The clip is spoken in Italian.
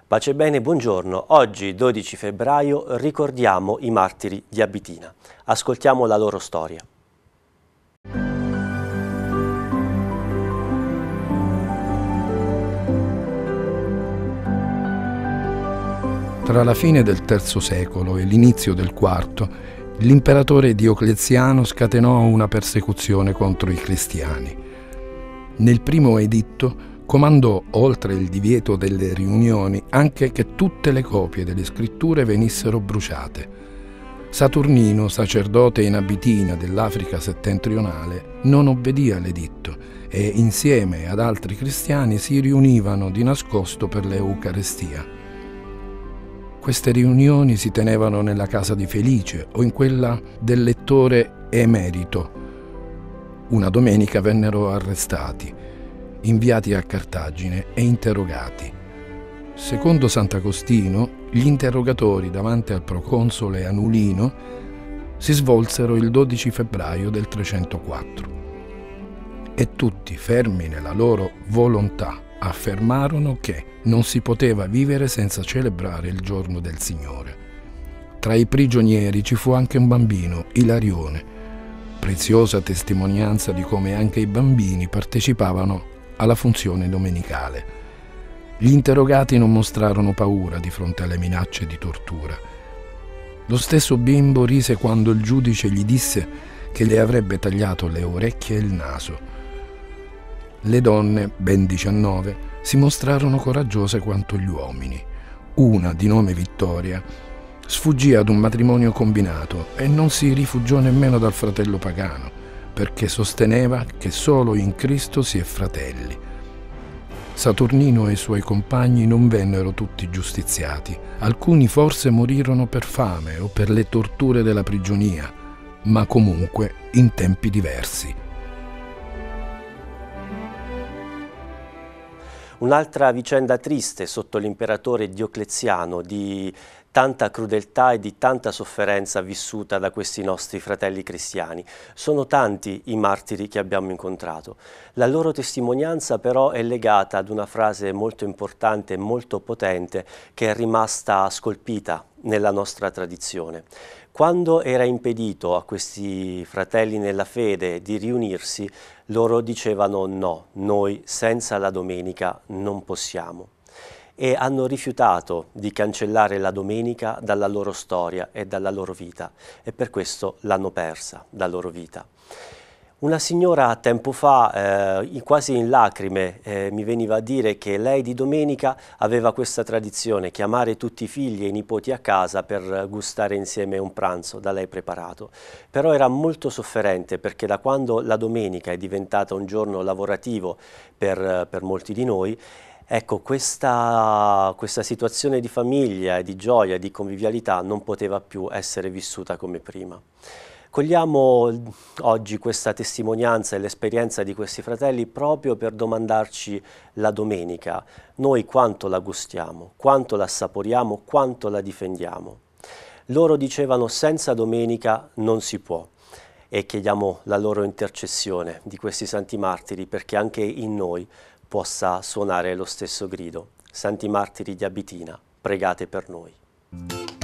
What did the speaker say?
Pace e bene, buongiorno. Oggi, 12 febbraio, ricordiamo i martiri di Abitina. Ascoltiamo la loro storia. Tra la fine del III secolo e l'inizio del IV, l'imperatore Diocleziano scatenò una persecuzione contro i cristiani. Nel primo editto comandò, oltre il divieto delle riunioni, anche che tutte le copie delle scritture venissero bruciate. Saturnino, sacerdote in Abitina dell'Africa settentrionale, non obbedì all'editto e insieme ad altri cristiani si riunivano di nascosto per l'Eucarestia. Queste riunioni si tenevano nella casa di Felice o in quella del lettore Emerito. Una domenica vennero arrestati, inviati a Cartagine e interrogati. Secondo Sant'Agostino, gli interrogatori davanti al proconsole Anulino si svolsero il 12 febbraio del 304 e tutti, fermi nella loro volontà, affermarono che non si poteva vivere senza celebrare il giorno del Signore. Tra i prigionieri ci fu anche un bambino, Ilarione, preziosa testimonianza di come anche i bambini partecipavano alla funzione domenicale. Gli interrogati non mostrarono paura di fronte alle minacce di tortura. Lo stesso bimbo rise quando il giudice gli disse che le avrebbe tagliato le orecchie e il naso. Le donne, ben 19, si mostrarono coraggiose quanto gli uomini. Una, di nome Vittoria, sfuggì ad un matrimonio combinato e non si rifugiò nemmeno dal fratello pagano, perché sosteneva che solo in Cristo si è fratelli. Saturnino e i suoi compagni non vennero tutti giustiziati. Alcuni forse morirono per fame o per le torture della prigionia, ma comunque in tempi diversi. Un'altra vicenda triste sotto l'imperatore Diocleziano di tanta crudeltà e di tanta sofferenza vissuta da questi nostri fratelli cristiani. Sono tanti i martiri che abbiamo incontrato. La loro testimonianza però è legata ad una frase molto importante e molto potente che è rimasta scolpita nella nostra tradizione. Quando era impedito a questi fratelli nella fede di riunirsi, loro dicevano no, noi senza la domenica non possiamo. E hanno rifiutato di cancellare la domenica dalla loro storia e dalla loro vita e per questo l'hanno persa la loro vita. Una signora tempo fa, quasi in lacrime, mi veniva a dire che lei di domenica aveva questa tradizione, chiamare tutti i figli e i nipoti a casa per gustare insieme un pranzo da lei preparato. Però era molto sofferente perché da quando la domenica è diventata un giorno lavorativo per molti di noi, ecco, questa situazione di famiglia, di gioia, di convivialità non poteva più essere vissuta come prima. Cogliamo oggi questa testimonianza e l'esperienza di questi fratelli proprio per domandarci la domenica, noi quanto la gustiamo, quanto la assaporiamo, quanto la difendiamo. Loro dicevano senza domenica non si può e chiediamo la loro intercessione di questi santi martiri perché anche in noi possa suonare lo stesso grido. Santi martiri di Abitina, pregate per noi.